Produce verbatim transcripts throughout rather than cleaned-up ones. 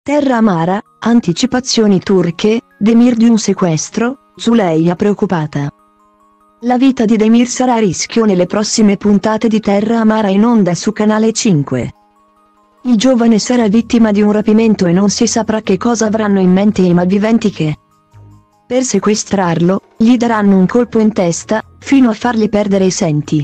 Terra amara, anticipazioni turche, Demir di un sequestro, Zuleyha preoccupata. La vita di Demir sarà a rischio nelle prossime puntate di Terra amara in onda su Canale cinque. Il giovane sarà vittima di un rapimento e non si saprà che cosa avranno in mente i malviventi che, per sequestrarlo, gli daranno un colpo in testa, fino a fargli perdere i sensi.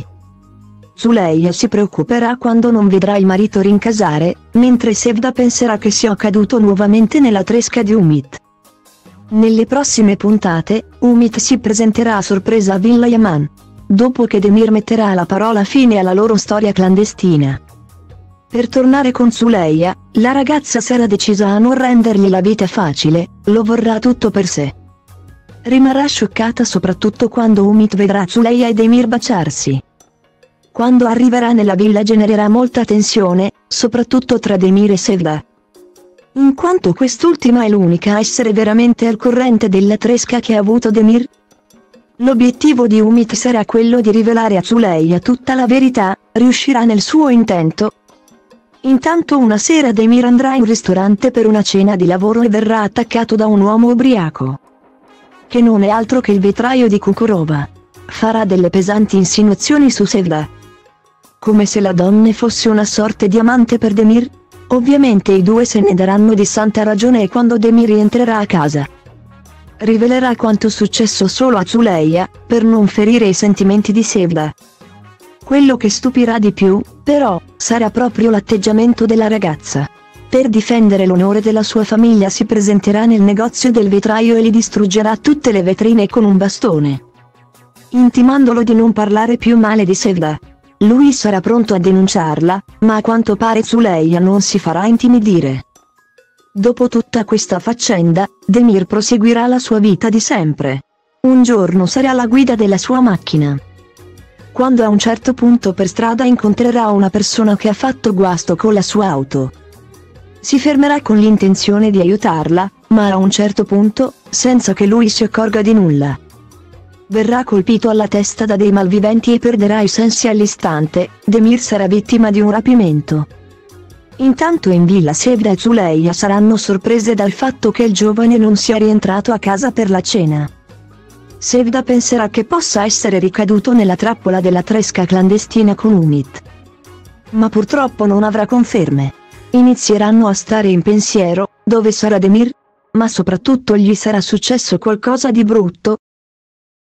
Zuleyha si preoccuperà quando non vedrà il marito rincasare, mentre Sevda penserà che sia caduto nuovamente nella tresca di Umit. Nelle prossime puntate, Umit si presenterà a sorpresa a Villa Yaman, dopo che Demir metterà la parola fine alla loro storia clandestina. Per tornare con Zuleyha, la ragazza sarà decisa a non rendergli la vita facile, lo vorrà tutto per sé. Rimarrà scioccata soprattutto quando Umit vedrà Zuleyha e Demir baciarsi. Quando arriverà nella villa genererà molta tensione, soprattutto tra Demir e Sevda, in quanto quest'ultima è l'unica a essere veramente al corrente della tresca che ha avuto Demir. L'obiettivo di Umit sarà quello di rivelare a Zuleyha tutta la verità, riuscirà nel suo intento. Intanto una sera Demir andrà in ristorante per una cena di lavoro e verrà attaccato da un uomo ubriaco, che non è altro che il vetraio di Kukurova. Farà delle pesanti insinuazioni su Sevda, come se la donna fosse una sorte di amante per Demir. Ovviamente i due se ne daranno di santa ragione e quando Demir rientrerà a casa, rivelerà quanto successo solo a Zuleyha, per non ferire i sentimenti di Sevda. Quello che stupirà di più, però, sarà proprio l'atteggiamento della ragazza. Per difendere l'onore della sua famiglia si presenterà nel negozio del vetraio e gli distruggerà tutte le vetrine con un bastone, intimandolo di non parlare più male di Sevda. Lui sarà pronto a denunciarla, ma a quanto pare Zuleyha non si farà intimidire. Dopo tutta questa faccenda, Demir proseguirà la sua vita di sempre. Un giorno sarà alla guida della sua macchina, quando a un certo punto per strada incontrerà una persona che ha fatto guasto con la sua auto. Si fermerà con l'intenzione di aiutarla, ma a un certo punto, senza che lui si accorga di nulla, verrà colpito alla testa da dei malviventi e perderà i sensi all'istante. Demir sarà vittima di un rapimento. Intanto in villa Sevda e Zuleyha saranno sorprese dal fatto che il giovane non sia rientrato a casa per la cena. Sevda penserà che possa essere ricaduto nella trappola della tresca clandestina con Umit, ma purtroppo non avrà conferme. Inizieranno a stare in pensiero: dove sarà Demir? Ma soprattutto gli sarà successo qualcosa di brutto,